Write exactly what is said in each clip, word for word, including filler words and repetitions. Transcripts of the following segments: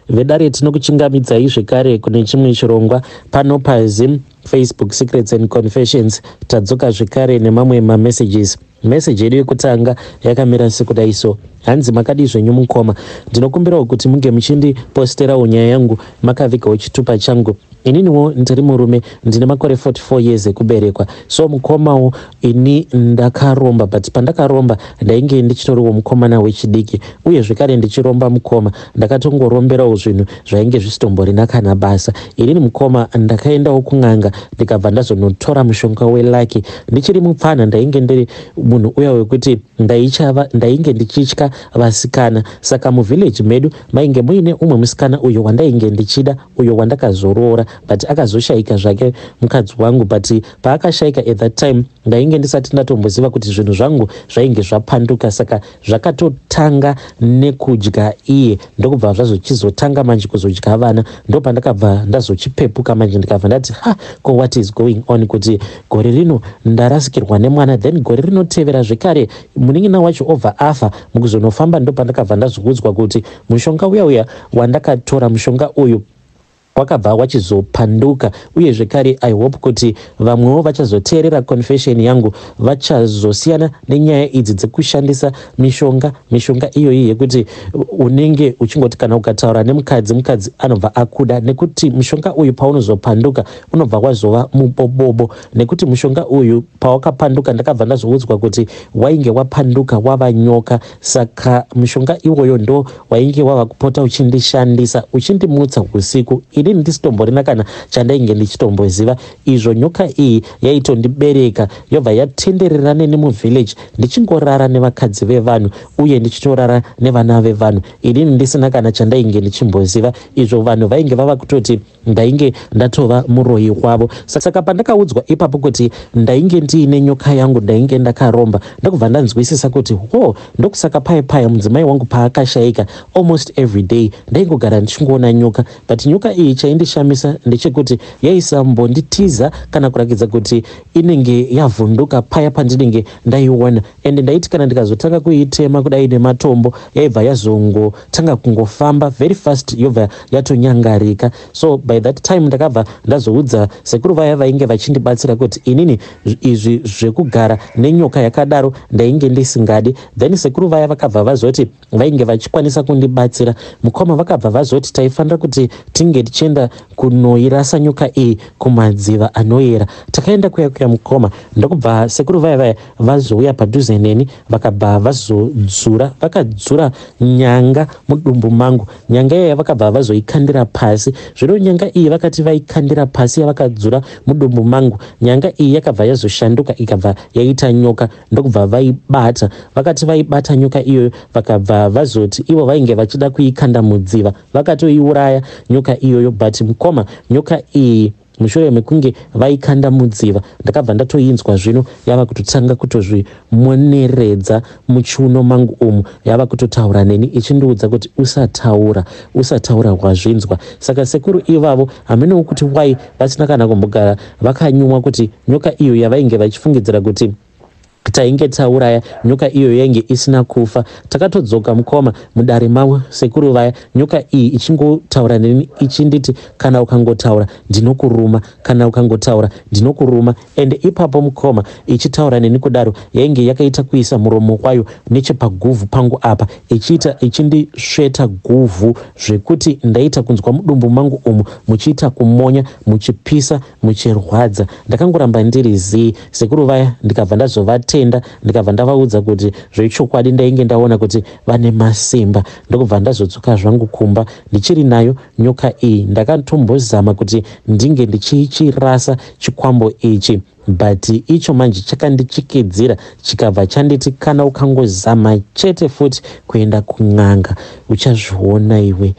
vedare tinokuchingamidzai zvekare kune chimwe chirongwa pano paZim Facebook Secrets and Confessions. Tadzoka zvekare nemamwe mamessages. Message yedu yekutanga yakamira sekudai so: hanzi makadi zvenyu mukoma, ndinokumbirawo kuti munge muchindiposterawo nyaya yangu makavigawo chitupa changu. Ininiwo ndiri murume, ndine makore forty-four years ekuberekwa. So mukomawo ini ndakaromba, but pandakaromba ndainge ndichitoriwo mukomana wechidiki, uye zvekare ndichiromba mukoma ndakatongoromberawo zvinhu zvainge zvisitombori kana basa. Inini mukoma ndakaendawo kun'anga ndikabva ndazonotora mushonga weLucky. Ndichiri mupfana ndainge ndiri munhu uya wekuti ndaichava ndainge ndichitya vasikana, saka muvillage medu mainge muine umwe musikana uyo wandainge ndichida, uyo wandakazoroora, but akazoshaika zvake mukadzi wangu. But paakashaika at that time ndainge ndisati ndatomboziva kuti zvinhu zvangu zvainge zvapanduka, saka zvakatotanga nekudya iye ndokubva zvazochizotanga manje kuzodya vana. Ndo pandakabva ndazochipepuka manje ndikabva ndati ha ko what is going on, kuti gore rino ndarasikirwa nemwana, then gore rinotevera zvekare munin'ina wacho obva afa. Mukuzonofamba ndo pandakabva ndazokudzwa kuti mushonga uya uya wandakatora, mushonga uyu wakabva wachizopanduka, uye zvekare I hope kuti vamwewo vachazoteerera confession yangu vachazosiyana nenyaya idzi dzekushandisa mishonga mishonga iyoyi yekuti unenge uchingoti kana ukataura nemukadzi, mukadzi anobva akuda, nekuti mushonga uyu paunozopanduka unobva wazova mubobobo, nekuti mushonga uyu pawakapanduka ndakabva ndazoudzwa kuti wainge wapanduka wava nyoka. Saka mushonga iwoyo ndo wainge wava kupota uchindishandisa uchindimutsa usiku, ini ndisitomborina kana chandainge ndichitomboziva. Izvo nyoka iyi yaitondibereka, yobva yatenderera neni muvillage ndichingorara nevakadzi vevanhu uye ndichitorara nevana vevanhu, ini ndisina kana chandainge ndichimboziva. Izvo vanhu vainge vava kutoti ndainge ndatova muroyi wavo. Saka pandakaudzwa ipapo kuti ndainge ndiine nyoka yangu, ndainge ndakaromba, ndakubva ndanzwisisa kuti ho, ndokusaka paya paya mudzimai wangu paakashaika almost every day ndaingogara ndichingoona nyoka. But nyoka iyi chaindishamisa ndechekuti yaisambonditiza kana kurakidza kuti inenge yavhunduka paya pandinenge ndaiona, ende ndaiti kana ndikazotanga kuitema kudai nematombo yaibva yazongotanga kungofamba very fast, yobva yatonyangarika. So by that time ndakabva ndazoudza sekuru vaya vainge vachindibatsira kuti inini izvi zvekugara nenyoka yakadaro ndainge ndisingadi. Then sekuru vaya vakabva vazoti vainge vachikwanisa kundibatsira. Mukoma vakabva vazoti taifanira kuti tinge tichienda kunoirasa nyoka iyi kumadziva anoyera. Takaenda kuya kuya mukoma, ndokubva sekuru vaya vaya vazouya padhuze neni vakabva vazodzura, vakadzura nyanga mudumbu mangu. Nyanga iya vakabva vazoikandira pasi. Zvino nyanga iyi vakati vaikandira pasi yavakadzura mudumbu mangu, nyanga iyi yakabva yazoshanduka ikabva yaita nyoka. Ndokubva vaibata, vakati vaibata nyoka iyoyo vakabva vazoti ivo vainge vachida kuikanda mudziva, vakatoiuraya nyoka iyoyo. But mukoma nyoka iyi mushure mekunge vaikanda mudziva ndakabva ndatoinzwa zvino yava kutotanga kutozvimoneredza muchiuno mangu umu, yava kutotaura neni ichindiudza kuti usataura usataura wazvinzwa. Saka sekuru ivavo hamenowo kuti wai vasina kana kumbogara vakanyumwa kuti nyoka iyo yavainge vachifungidzira kuti tainge tauraya nyoka iyo yainge isina kufa. Takatodzoka mukoma mudare mavo sekuru vaya, nyoka iyi ichingotaura neni ichinditi kana ukangotaura ndinokuruma, kana ukangotaura ndinokuruma. Ende ipapo mukoma ichitaura neni kudaro yainge yakaita kuisa muromo wayo nechepaguvhu pangu apa, ichiita ichindisveta guvhu zvekuti ndaita kunzwa mudumbu mangu umu muchiita kumonya, muchipisa, muchirwadza. Ndakangoramba ndiri zii. Sekuru vaya ndikabva ndazovati tenda ndikabva ndavaudza kuti zvechokwadi ndainge ndaona kuti vane masimba. Ndokubva ndazodzoka zvangu kumba ndichiri nayo nyoka iyi. Ndakatombozama kuti ndinge ndichichirasa chikwambo ichi, but icho manje chakandichikidzira chikabva chanditi kana ukangozama chete futi kuenda kun'anga uchazviona iwe.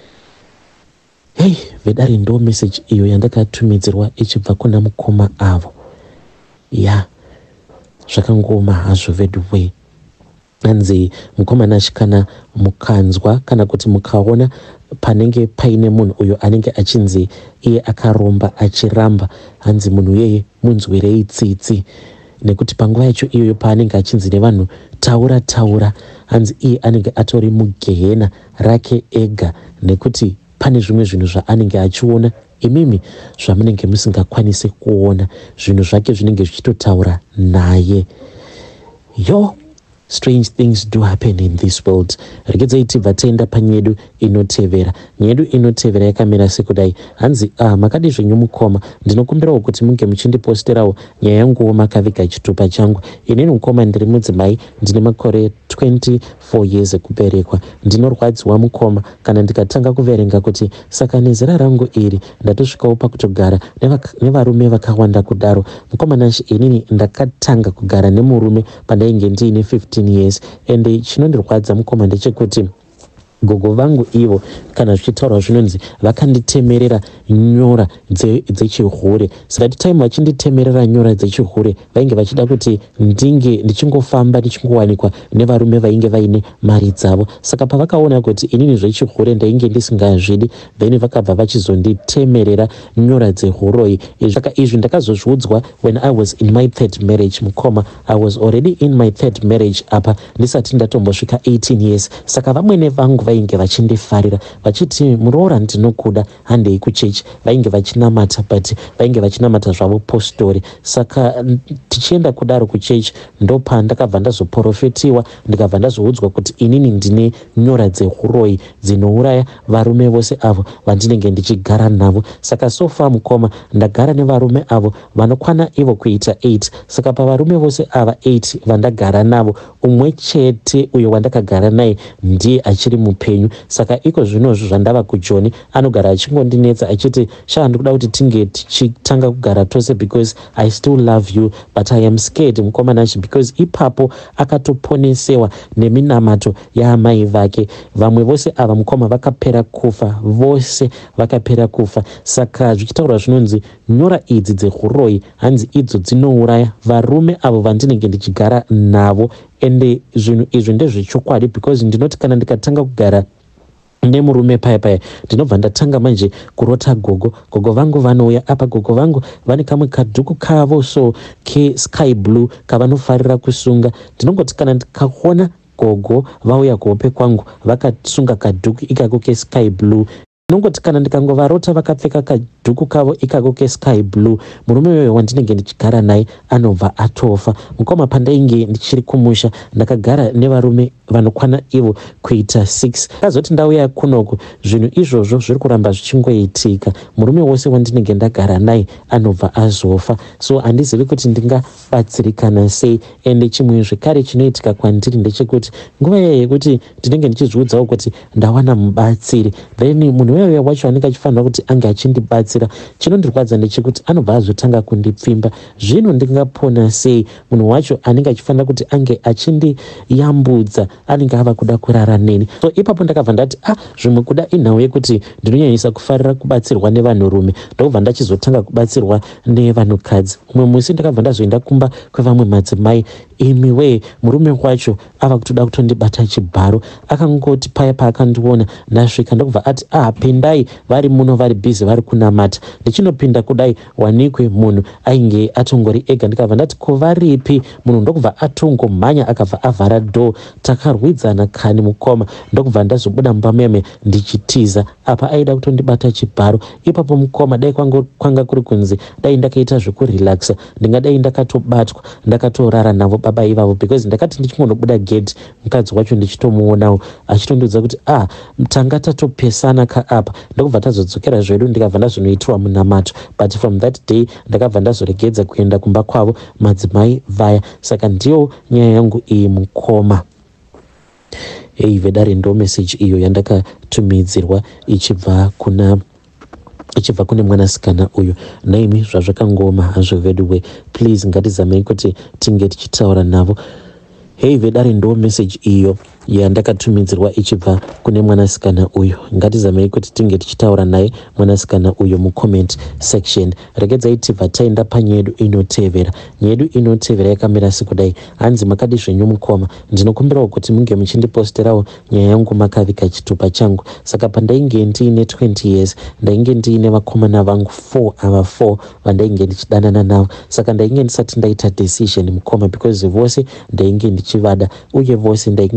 Hey, vedari ndo message iyo yandakatumidzirwa ichibva kuna mukoma avo. Ya yeah. Zvakangoma hazvo vedwe. Hanzi mukomana achikana mukanzwa kana kuti mukaona panenge paine munhu uyo anenge achinzi iye akaromba achiramba, hanzi munhu yeye munzwirei tsitsi, nekuti panguva yacho iyoyo paanenge achinzi nevanhu taura taura, hanzi iye anenge atori mugehena rake ega, nekuti pane zvimwe zvinhu zvaanenge achiona imimi zvamunenge musingakwanisi kuona, zvinhu zvake zvinenge zvichitotaura naye. Yo, strange things do happen in this world. Regedzai tibva taenda panyedu inotevera. Nyedu inotevera yakamira sekudai. Hanzi ah, makadi zvenyu mukoma, ndinokumbirawo kuti munge muchindiposterawo nyaya yanguwo makaviga chitupa changu. Inini mukoma ndiri mudzimai, ndine makore twenty-four years ekuberekwa. Ndinorwadziwa mukoma kana ndikatanga kuverenga kuti saka nezera rangu iri ndatosvikawo pakutogara nevarume vakawanda kudaro. Mukoma nashi inini ndakatanga kugara nemurume pandainge ndiine fifteen years, ende chinondirwadza mukoma ndechekuti gogo vangu ivo kana zvichitaurwa zvinonzi vakanditemerera nyora dzechihure. Saka time vachinditemerera nyora dzechihure vainge vachida kuti ndinge ndichingofamba ndichingowanikwa nevarume vainge vaine mari dzavo. Saka pavakaona kuti inini zvechihure ndainge ndisingazvidi, then vakabva vachizonditemerera nyora dzehuroyi. Saka izvi ndakazozviudzwa when I was in my third marriage mukoma. I was already in my third marriage apa ndisati ndatombosvika eighteen years. Saka vamwene vangu vainge vachindifarira vachiti muroora ndinokuda handei kuchechi. Vainge vachinamata but vainge vachinamata zvavo postori. Saka tichienda kudaro kuchechi ndopa ndakabva ndazoprofetiwa, ndikabva ndazoudzwa kuti inini ndine nyora dzehuroyi dzinouraya varume vose avo vandinenge ndichigara navo. Saka sofa mukoma ndagara nevarume avo vanokwana ivo kuita eight. Saka pavarume vose ava eight vandagara navo, umwe chete uyo wandakagara naye ndiye achiri mupenyu. Saka iko zvinozvo zvandava kuJoni anogara achingondinetsa achiti sha ndikuda kuti tinge tichitanga kugara tose because I still love you but I am scared mukoma nachi, because ipapo akatoponesewa neminamato yaamai vake. Vamwe vose ava mukoma vakapera kufa, vose vakapera kufa. Saka zvichitaurwa zvinonzi nyora idzi dzehuroyi hanzi idzo dzinouraya varume avo vandinenge ndichigara navo. Ende zvinhu izvi ndezvechokwadi because ndinoti kana ndikatanga kugara nemurume paya paya ndinobva ndatanga manje kurota gogo. Gogo vangu vanouya apa, gogo vangu vane kamwe kadhuku kavo so ke sky blue kavanofarira kusunga. Ndinongoti kana ndikaona gogo vauya kuhope kwangu vakasunga kadhuku ikako ke sky blue, nongoti kana ndikangovarota vakapfeka kadhuku kavo ikako ke sky blue, murume uyoyo wandinenge ndichigara naye anobva atofa. Mukoma pandainge ndichiri kumusha ndakagara nevarume vanokwana ivo kuita six. Kazoti ndauya kunoku zvinhu izvozvo zviri kuramba zvichingoitika, murume wose wandinenge ndagara naye anobva azofa. So handizivi kuti ndingabatsirikana sei. Ende chimwe zvekare chinoitika kwandiri ndechekuti nguva yeye yekuti ndinenge ndichizviudzawo kuti ndawana mubatsiri, then munhu wewe wacho anenge achifanira kuti ange achindibatsira, chinondirwadza ndechekuti anobva azotanga kundipfimba. Zvino ndingapona sei munhu wacho anenge achifanira kuti ange achindiyambudza anenge ava kuda kurara neni? So ipapo ndakabva ndati ah, zvimwe kuda inhau yekuti ndinonyanyisa kufarira kubatsirwa nevanhurume, ndokubva ndachizotanga kubatsirwa nevanhukadzi. Umwe musi ndakabva ndazoenda kumba kwevamwe madzimai, imi we murume wacho ava kutoda kutondibata chibharo. Akangoti paya paakandiona ndasvika ndokubva ati ah, pindai vari muno vari busy vari kunamata. Ndichinopinda kudai wanikwe munhu ainge atongori ega. Ndikabva ndati ko varipi? Munhu ndokubva atongomhanya akabva avhara door. Takarwidzana kani mukoma, ndokubva ndazobuda mumba meme ndichitiza apa aida kutondibata chibharo. Ipapo mukoma dai kwanga, kwanga kuri kunzi dai ndakaita zvekurelaxa ndingadai ndakatobatwa ndakatorara navo baba ivavo, because ndakati ndichingonobuda gate mukadzi wacho ndichitomuonawo achitondiudza kuti ah, tanga tatopesana ka apa. Ndokubva tazodzokera zvedu ndikabva ndazonoitirwa munamato, but from that day ndakabva ndazoregedza kuenda kumba kwavo madzimai vaya. Saka ndiyo nyaya yangu iyi mukoma. Hey, vedare ndo message iyo yandakatumidzirwa ichibva kuna ichibva kune mwanasikana uyu. Naimi zvazvakangoma hazvo veduwe, please ngatizamei kuti tinge tichitaura navo. Hey, vedare ndo message iyo yandakatumidzirwa ichibva kune mwanasikana uyu. Ngatizamei kuti tinge tichitaura naye mwanasikana uyu mucomment section. Regedzai tibva taenda panyedu inotevera. Nyedu inotevera yakamira sekudai. Hanzi makadi zvenyu mukoma, ndinokumbirawo kuti munge muchindiposterawo nyaya yangu makaviga chitupa changu. Saka pandainge ndiine twenty years ndainge ndiine vakomana vangu four, ava four vandainge ndichidanana navo. Saka ndainge ndisati ndaita decision mukoma, because vose ndainge ndichivada uye vose ndainge tatota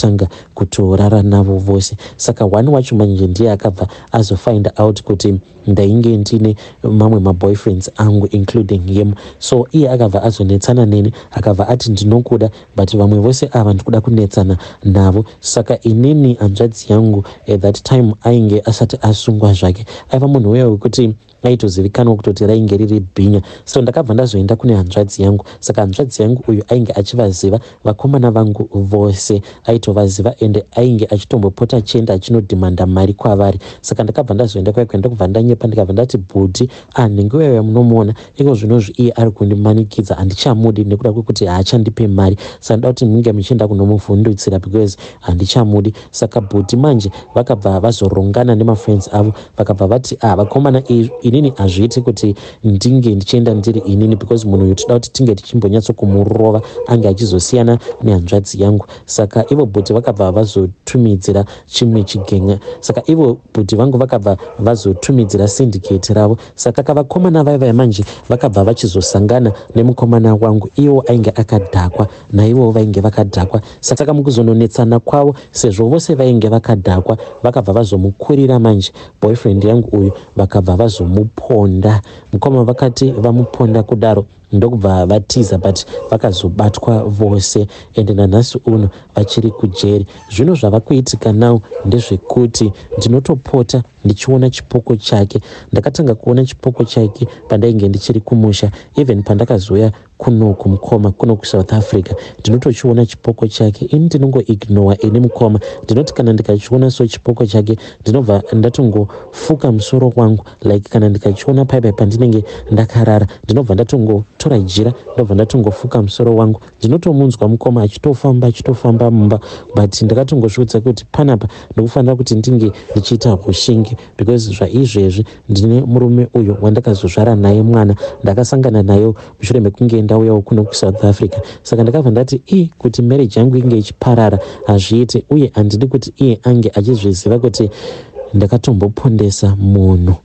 akatanga kutorara navo vose. Saka one wacho manje ndiye akabva azofind out kuti ndainge ndine mamwe maboyfriends angu including him. So iye akabva azonetsana neni akabva ati ndinokuda but vamwe vose ava ndikuda kunetsana navo. Saka inini hanzvadzi yangu at that time ainge asati asungwa zvake aiva munhu uya wekuti aitozivikanwa kutoti rainge riri bhinya. So ndakabva ndazoenda kune hanzvadzi yangu. Saka hanzvadzi yangu uyu ainge achivaziva vakomana vangu vose, aitovaziva ende ainge achitombopota achienda achinodhimanda mari kwavari. Saka ndakabva ndazoenda kwaikwe ndokubva ndanyepa ndikabva ndati bhuti anhengo yaya munomuona iko zvinozvi iye ari kundimanikidza handichamudi nekuda kwekuti haachandipe mari. Saka ndoda kuti munge muchienda kunomuvhundutsira because handichamudi. Saka bhuti manje vakabva vazorongana nemafriends avo vakabva vati ah vakomana inini hazviiti kuti ndinge ndichienda ndiri inini because munhu uyu toda kuti tinge tichimbonyatsokumurova ange achizosiyana nehanzvadzi yangu. Saka ivo bhuti vakabva vazotumidzira chimwe chigenga. Saka ivo bhuti vangu vakabva vazotumidzira syndicate ravo. Saka kavakomana vaivai manje vakabva vachizosangana nemukomana wangu, ivo ainge akadhakwa naivo vainge vakadhakwa. Saka mukuzononetsana kwavo sezvo vose vainge vakadhakwa vakabva vazomukurira manje boyfriend yangu uyu vakabva vazomuponda. Mukoma vakati vamuponda kudaro ndokubva vatiza but vakazobatwa vose ende nanhasi uno vachiri kujeri. Zvino zvava kuitika now ndezvekuti ndinotopota ndichiona chipoko chake. Ndakatanga kuona chipoko chake pandainge ndichiri kumusha, even pandakazoya kuno kumukoma kuno kuSouth Africa ndinotochiona chipoko chake. Ini ndinongoignore ini mukoma, ndinoti kana ndikachiona so chipoko chake ndinobva ndatongofuka musoro wangu like kana ndikachiona paipai pandinenge ndakarara ndinobva ndatongotora jira ndobva ndatongofuka musoro wangu. Ndinotomunzwa mukoma achitofamba achitofamba mumba but ndakatongozviudza kuti panapa ndikufanira kuti ndinge ndichiita hushingi because zvaizvezvi ndine murume uyo wandakazozvara naye mwana ndakasangana nayo mushure mekunge ndauyawo kuno kuSouth Africa. Saka ndakabva ndati i kuti marriage yangu inge ichiparara hazviite uye handidi kuti iye ange achizviziva kuti ndakatombopondesa munhu.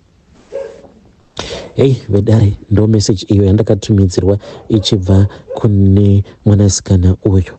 Hey vedare, ndo message iyo yandakatumidzirwa ichibva kune mwanasikana uyu.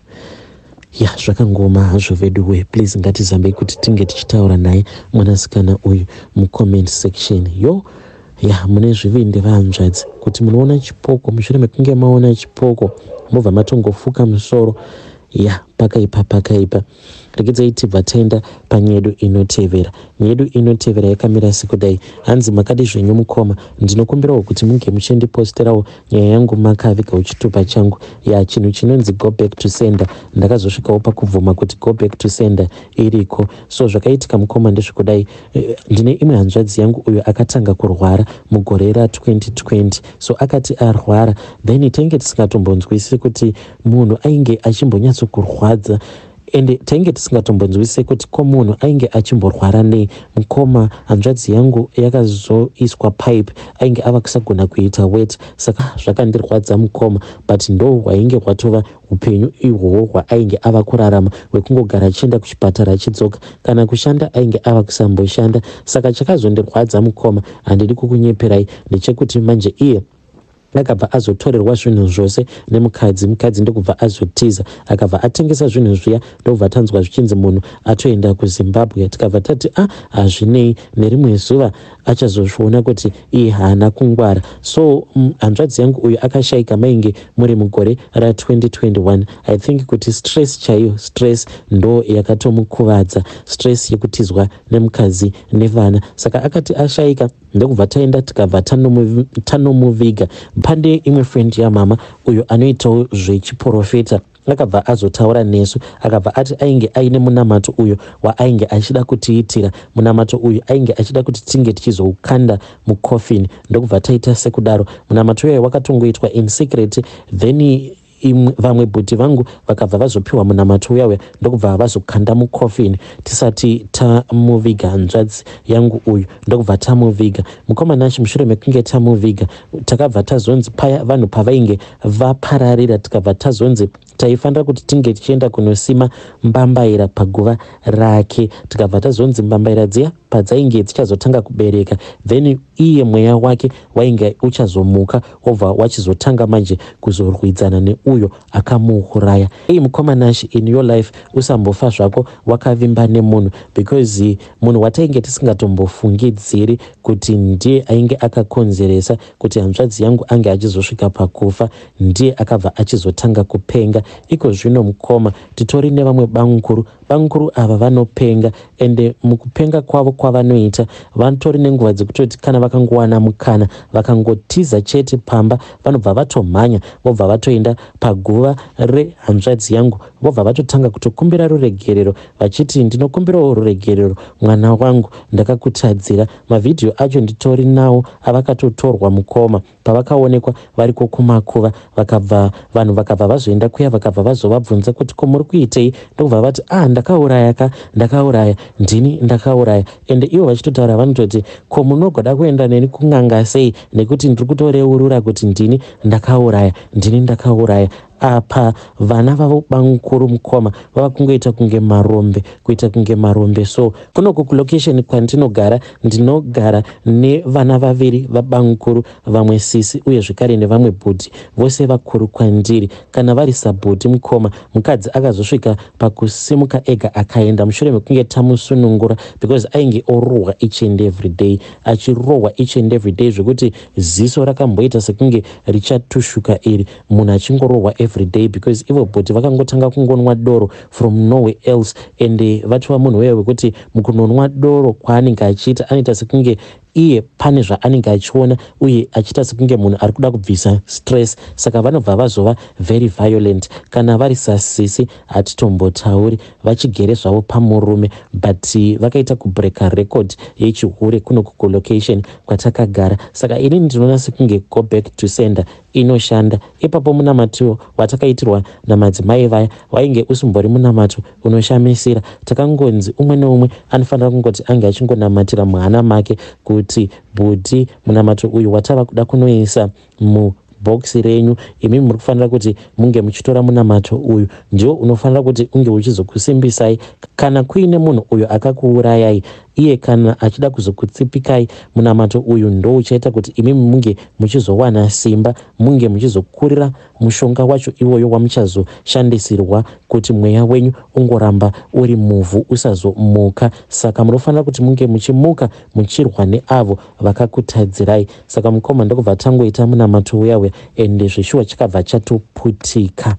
Ya zvakangoma hazvo veduwe, please ngatizambei kuti tinge tichitaura naye mwanasikana uyu mucomment section. Yo ya mune zvivindi vahanzvadzi kuti munoona chipoko mushure mekunge maona chipoko mobva matongofuka musoro. Ya pakaipa pakaipa. Regedzai tibva taenda panyedu inotevera. Nyedu inotevera yakamira sekudai. Hanzi makadi zvenyu mukoma ndinokumbirawo kuti munge muchendiposterawo nyaya yangu makavika uchitupa changu ya chinhu chinonzi go back to sender. Ndakazosvikawo pakubvuma kuti go back to sender iriko. So zvakaitika mukoma ndezvekudai ndine imwe hanzvadzi yangu uyo akatanga kurwara mugore ra twenty twenty. So akati arwara then tainge tisingatombonzwisi kuti munhu ainge achimbonyatsokurwadza ende tainge tisingatombonzwise kuti ko munhu ainge achimborwara nei. Mukoma hanzvadzi yangu yakazoiswa pipe ainge ava kusagona kuita wet. Saka zvakandirwadza mukoma but ndo hwainge hwatova upenyu ihwohwo hwaainge ava kurarama hwekungogara achienda kuchipatara achidzoka kana kushanda ainge ava kusamboshanda. Saka chakazondirwadza mukoma handidi kukunyeperai ndechekuti manje iye akabva azotorerwa zvinhu zvose nemukadzi. Mukadzi ndokubva azotiza akabva atengesa zvinhu zviya ndobva tanzwa zvichinzi munhu atoenda kuZimbabwe. Tikabva tati ah hazvinei nerimwe zuva achazozviona kuti iye haana kungwara. So hanzvadzi yangu uyu akashayika mainge muri mugore ra twenty twenty-one. I think kuti stress chaiyo, stress ndo yakatomukuvadza, stress yekutizwa nemukadzi nevana. Saka akati ashayika ndokubva taenda tikabva tanomuviga pande imwe friend yamama uyo anoitawo zvechiprofeta. Akabva azotaura nesu akabva ati ainge aine munamato uyo waainge achida kutiitira. Munamato uyu ainge achida kuti tinge tichizoukanda mucoffin. Ndokubva taita sekudaro. Munamato uyo wakatongoitwa in secret then vamwe bhuti vangu vakabva vazopiwa munamato uya ndokubva vazokanda mucoffin tisati tamuviga hanzvadzi yangu uyu. Ndokubva tamuviga mukoma nacho mushure mekunge tamuviga takabva tazonzi paya vanhu pavainge vapararira tikabva tazonzi taifanira kuti tinge tichienda kunosima mbambaira paguva rake. Tikabva tazonzi mbambaira dziya padzainge dzichazotanga kubereka, then iye mweya wake wainge uchazomuka obva wachizotanga manje kuzorwidzana neuyo akamuuraya. Ei mukomanashi, in your life usambofa zvako wakavimba nemunhu, because munhu watainge tisingatombofungidziri kuti ndiye ainge akakonzeresa kuti hanzvadzi yangu ange achizosvika pakufa, ndiye akabva achizotanga kupenga. Iko zvino mukoma titori nevamwe bangukuru, bangukuru ava vanopenga, ende mukupenga kwavo kwavanoita vatori nenguva dzekutoti kana vakangowana mukana vakangotiza chete pamba vanobva vatomhanya vobva vatoenda paguva rehanzvadzi yangu, vobva vatotanga kutokumbira ruregerero vachiti ndinokumbirawo ruregerero mwana wangu, ndakakutadzira. Mavhidhiyo acho nditori nawo avakatotorwa mukoma pavakaonekwa variko kumakuva, vakabva vanhu vakabva vazoenda kuya vakabva vazovabvunza kuti ko muri kuitei, ndokubva vati ah ndakauraya ka ndakauraya ndini ndakauraya, ende ivo vachitotaura vanototi ko munogoda kuenda neni kun'anga sei nekuti ndiri kutoreurura kuti ndini ndakauraya ndini ndakauraya. Apa vana vavo bangukuru mukoma vava kungoita kunge marombe, kuita kunge marombe. So kunoko kulocation kwandinogara ndinogara nevana vaviri vabangukuru, vamwe sisi uye zvekare nevamwe bhudhi, vose vakuru kwandiri. Kana vari sabhudhi mukoma, mukadzi akazosvika pakusimuka ega akaenda mushure mekunge tamusunungura, because ainge orohwa each and every day, achirohwa each and every day zvekuti ziso rakamboita sekunge richatushuka iri, munhu achingorohwa every day, because ivo bhoti vakangotanga kungonwa doro from nowhere else, ende vachiva munhu wewe wekuti mukunonwa doro kwaanenge achiita anoita sekunge iye pane zvaanenge achiona uye achiita sekunge munhu ari kuda kubvisa stress, saka vanobva vazova very violent. Kana vari sasisi hatitombotauri, vachigere zvavo pamurume, but vakaita kubreaka record yechihure kuno kulocation kwatakagara. Saka ini ndinoona sekunge go back to sender inoshanda. Ipapo munamato watakaitirwa namadzimai vaya wainge usimbori munamato unoshamisira. Takangonzi umwe neumwe anofanira kungoti ange achingonamatira muhana make kuti bhudhi munamato uyu watava kuda kunoisa mu bhokisi renyu, imi muri kufanira kuti munge muchitora munamato uyu ndio unofanira kuti unge uchizokusimbisai kana kuine munhu uyo akakuurayai. Iye kana achida kuzokutsipikai, munamato uyu ndo uchaita kuti imi munge muchizowana simba, munge muchizokurira mushonga wacho iwoyo wamuchazoshandisirwa kuti mweya wenyu ungoramba uri muvhu usazomuka. Saka munofanira kuti munge muchimuka muchirwa neavo vakakutadzirai. Saka mukoma ndokubva tangoita munamato uyawe ende zvishuwa chakabva chatoputika.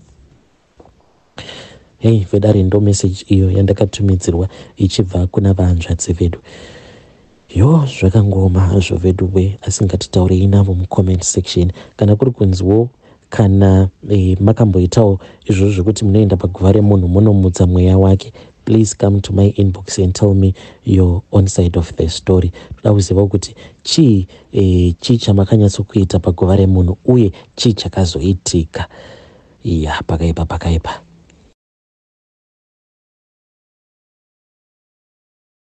Hey, vedare ndo message iyo yandakatumidzirwa ichibva kuna vahanzvadzi vedu. Yo, zvakangoma zvo vedu we, asingatitaurei navo mucomment section. Kana kuri kunziwo kana eh, makamboitawo izvo zvekuti munoenda paguva remunhu munomudza mweya wake, please come to my inbox and tell me your own side of the story. Toda kuziva kuti chii eh, chii chamakanyatsokuita paguva remunhu uye chii chakazoitika. Ya, pakaipa pakaipa.